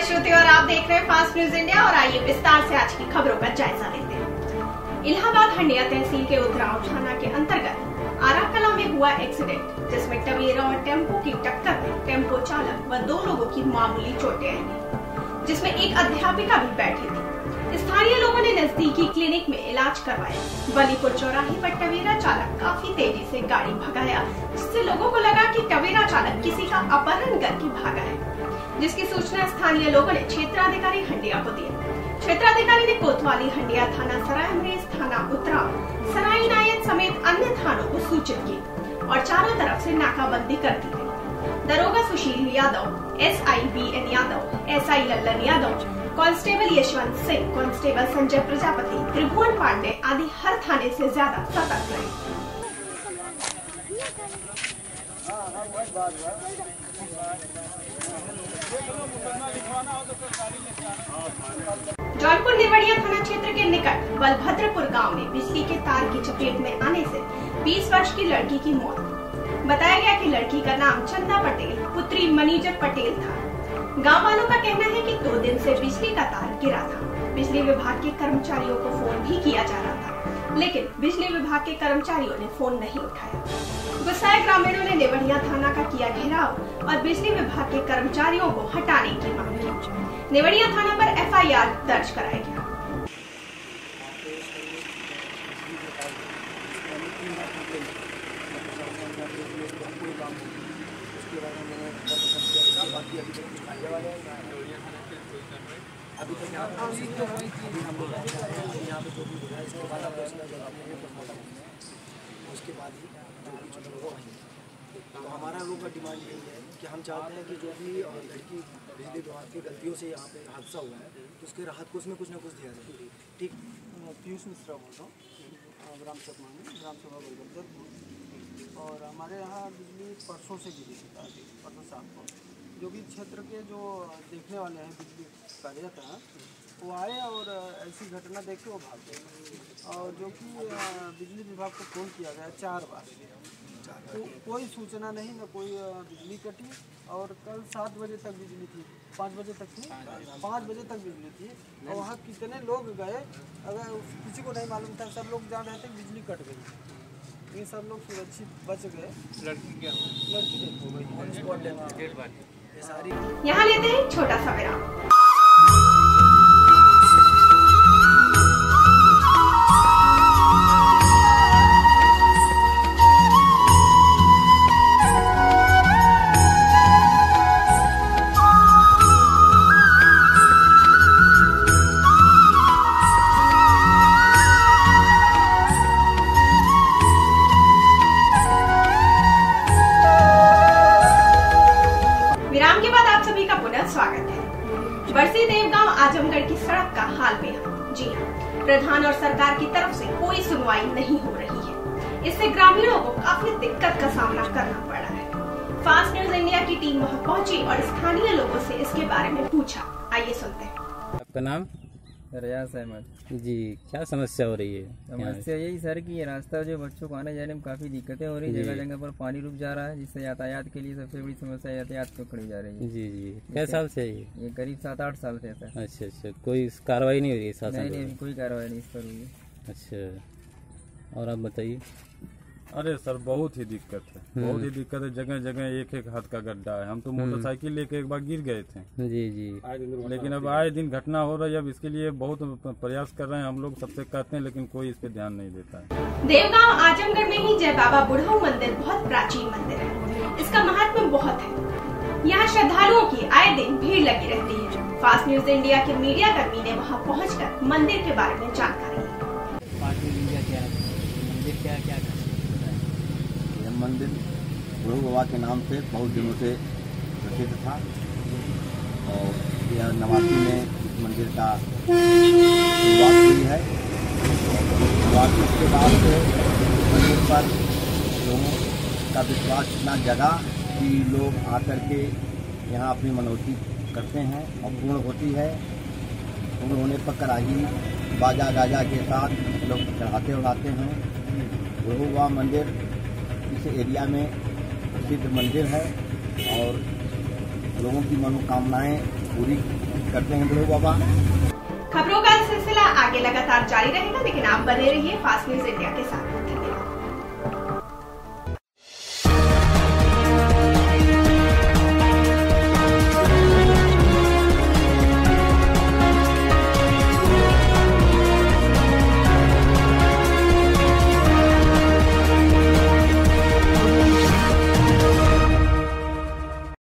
श्रुति और आप देख रहे हैं फास्ट न्यूज इंडिया और आइए विस्तार से आज की खबरों का जायजा लेते हैं। इलाहाबाद हंडिया तहसील के उधराव थाना के अंतर्गत आराकला में हुआ एक्सीडेंट, जिसमें टवेरा और टेम्पो की टक्कर में टेम्पो चालक व 2 लोगों की मामूली चोटें आई, जिसमें एक अध्यापिका भी बैठी थी। स्थानीय लोगों ने नजदीकी क्लिनिक में इलाज करवाया। बलीपुर चौराहे पर टवेरा चालक काफी तेजी से गाड़ी भगाया, जिससे लोगों को लगा कि टवेरा चालक किसी का अपहरण करके भागा है, जिसकी सूचना स्थानीय लोगों ने क्षेत्राधिकारी हंडिया को दी। क्षेत्राधिकारी ने कोतवाली, हंडिया थाना, सराय अमरेश थाना, उतराव, सराय नायक समेत अन्य थानों को सूचित की और चारों तरफ से नाकाबंदी कर दी गई। दरोगा Sushil Yadav, SI BN Yadav, SI Lallan Yadav, constable Yashwant Singh, constable Sanjay Prajapati, Tribhuvan Pandey आदि हर थाने से ज्यादा सतर्क रहे। जौनपुर नेवड़िया थाना क्षेत्र के निकट बलभद्रपुर गांव में बिजली के तार की चपेट में आने से 20 वर्ष की लड़की की मौत। बताया गया कि लड़की का नाम चंदा पटेल पुत्री मनीजर पटेल था। गांव वालों का कहना है कि 2 दिन से बिजली का तार गिरा था। बिजली विभाग के कर्मचारियों को फोन भी किया जा रहा था, लेकिन बिजली विभाग के कर्मचारियों ने फोन नहीं उठाया। गुस्साए ग्रामीणों ने नेवड़िया थाना का किया घेराव और बिजली विभाग के कर्मचारियों को हटाने की मांग की। नेवड़िया थाना पर FIR दर्ज कराया गया। अभी तक यहाँ पे हम लोग यहाँ पे जो भी हो रहा है इसके बाद उसके बाद ही जो भी चीज़ वो आएंगे। तो हमारा लोग का डिमांड यही है कि हम चाहते हैं कि जो भी लड़की बिजली विभाग की गलतियों से यहाँ पे हादसा हुआ है तो उसके राहत को उसमें कुछ ना कुछ दिया जाए। ठीक, पीयूष मिश्रा बोल रहा हूँ, ग्राम सभा बलभद्रपुर। और हमारे यहाँ बिजली परसों से गिरी थी, परसों शाम को। जो भी क्षेत्र के जो देखने वाले हैं बिजली कार्यकर्ता वो आए और ऐसी घटना देख के वो भाग गए। और जो कि बिजली विभाग को फोन किया गया 4 बार, तो कोई सूचना नहीं, न कोई बिजली कटी। और कल 7 बजे तक बिजली थी, 5 बजे तक थी, 5 बजे तक बिजली थी। और वहाँ कितने लोग गए, अगर किसी को नहीं मालूम था, सब लोग जान रहे थे बिजली कट गई। ये सब लोग सुरक्षित बच गए। लड़की क्या हुआ? लड़की हो गई। यहाँ लेते हैं छोटा सा विराम। विराम के बाद आप सभी का पुनः स्वागत है। बरसी देवगांव आजमगढ़ की सड़क का हाल बेहाल। जी हाँ, प्रधान और सरकार की तरफ से कोई सुनवाई नहीं हो रही है। इससे ग्रामीणों को काफी दिक्कत का सामना करना पड़ रहा है। फास्ट न्यूज इंडिया की टीम वहां पहुंची और स्थानीय लोगों से इसके बारे में पूछा। आइए सुनते हैं। आपका नाम? रियाज अहमद जी, क्या समस्या हो रही है? समस्या यही सर कि ये रास्ता जो बच्चों को आने जाने में काफ़ी दिक्कतें हो रही है। जगह जगह पर पानी रुक जा रहा है, जिससे यातायात के लिए सबसे बड़ी समस्या यातायात को खड़ी जा रही है। जी जी, कै साल से है ये करीब 7-8 साल से सर। अच्छा अच्छा, कोई कार्रवाई नहीं हो रही है? नहीं, कोई कार्रवाई नहीं इस पर हुई। अच्छा, और आप बताइए। अरे सर, बहुत ही दिक्कत है, बहुत ही दिक्कत है। जगह जगह एक हाथ का गड्ढा है। हम तो मोटरसाइकिल लेके एक बार गिर गए थे। जी जी, लेकिन अब आए दिन घटना हो रही है। अब इसके लिए बहुत प्रयास कर रहे हैं हम लोग, सबसे कहते हैं, लेकिन कोई इस पे ध्यान नहीं देता है। देवगांव आजमगढ़ में ही जय बाबा बुढ़ऊ मंदिर बहुत प्राचीन मंदिर है। इसका महत्व बहुत है। यहाँ श्रद्धालुओं की आए दिन भीड़ लगी रहती है। फास्ट न्यूज इंडिया के मीडिया कर्मी ने वहाँ पहुँचकर मंदिर के बारे में जानकारी मंदिर बुढ़ऊ बाबा के नाम से बहुत दिनों से प्रसिद्ध था और यह 89 में इस मंदिर का शुरुआत हुई है। शुरुआत के बाद से मंदिर पर लोगों का विश्वास इतना जगा कि लोग आकर के यहाँ अपनी मनौती करते हैं और पूर्ण होती है। पूर्ण होने पर कराही बाजा गाजा के साथ लोग चढ़ाते उड़ाते हैं। बुढ़ऊ बाबा मंदिर इस एरिया में प्रसिद्ध मंदिर है और लोगों की मनोकामनाएं पूरी करते हैं गुरु बाबा। खबरों का सिलसिला आगे लगातार जारी रहेगा, लेकिन आप बने रहिए फास्ट न्यूज इंडिया के साथ।